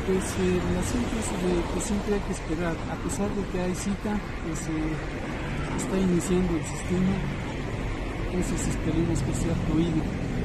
Pues el asunto es de que siempre hay que esperar, a pesar de que hay cita, pues está iniciando el sistema, entonces esperemos que sea fluido.